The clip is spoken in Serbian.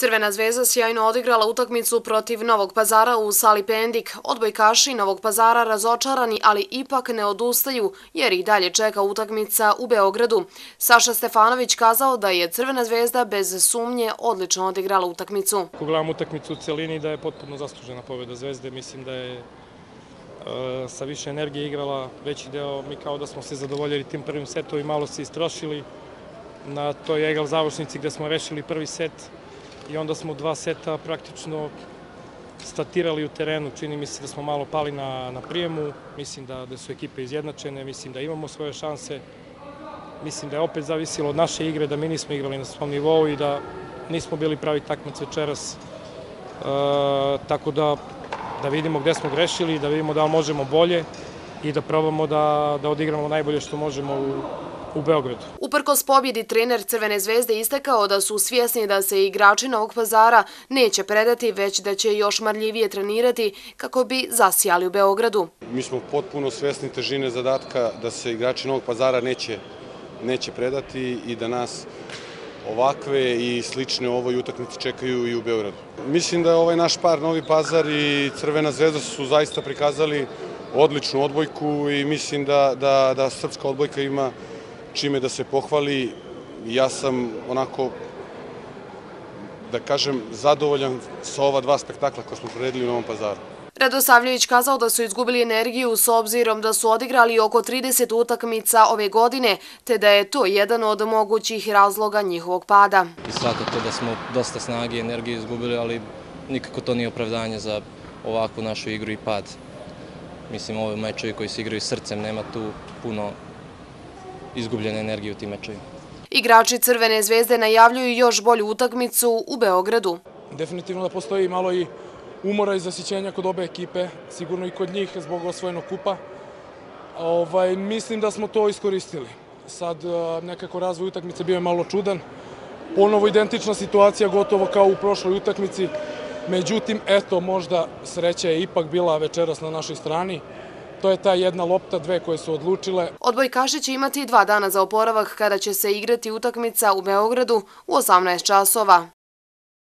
Crvena zvezda sjajno odigrala utakmicu protiv Novog Pazara u sali Pendik. Odbojkaši Novog Pazara razočarani, ali ipak ne odustaju jer ih dalje čeka utakmica u Beogradu. Saša Stefanović kazao da je Crvena zvezda bez sumnje odlično odigrala utakmicu. Ako gledam utakmicu u celini, da je potpuno zaslužena pobjeda Zvezde. Mislim da je sa više energije igrala veći deo. Mi kao da smo se zadovoljili tim prvim setom i malo se istrošili na toj egal završnici gde smo rešili prvi set. I onda smo 2 seta praktično statirali u terenu. Čini mi se da smo malo pali na prijemu. Mislim da su ekipe izjednačene, mislim da imamo svoje šanse. Mislim da je opet zavisilo od naše igre, da mi nismo igrali na svom nivou i da nismo bili pravi takmic večeras. Tako da vidimo gde smo grešili, da vidimo da li možemo bolje i da probamo da odigramo najbolje što možemo u Beogradu. Uprkos pobjedi, trener Crvene zvezde istakao da su svjesni da se igrači Novog Pazara neće predati, već da će još marljivije trenirati kako bi zasijali u Beogradu. Mi smo potpuno svjesni težine zadatka da se igrači Novog Pazara neće predati i da nas ovakve i slične u ovoj utakmici čekaju i u Beogradu. Mislim da je ovaj naš par Novi Pazar i Crvena zvezda su zaista prikazali odličnu odbojku i mislim da srpska odbojka ima čime da se pohvali. Ja sam onako, da kažem, zadovoljan sa ova 2 spektakla koje smo priredili u Novom Pazaru. Radosavljević kazao da su izgubili energiju s obzirom da su odigrali oko 30 utakmica ove godine, te da je to jedan od mogućih razloga njihovog pada. I svakako da smo dosta snage i energije izgubili, ali nikako to nije opravdanje za ovakvu našu igru i pad. Mislim, ove mečevi koji se igraju srcem, nema tu puno izgubljene energije u tim mečevima. Igrači Crvene zvezde najavljuju još bolju utakmicu u Beogradu. Definitivno da postoji malo i umora i zasićenja kod obe ekipe, sigurno i kod njih zbog osvojenog kupa. Mislim da smo to iskoristili. Sad nekako razvoj utakmice bio je malo čudan. Ponovo identična situacija gotovo kao u prošloj utakmici. Međutim, eto, možda sreća je ipak bila večeras na našoj strani. To je ta jedna lopta, 2 koje su odlučile. Odbojkaši će imati 2 dana za oporavak kada će se igrati utakmica u Beogradu u 18 časova.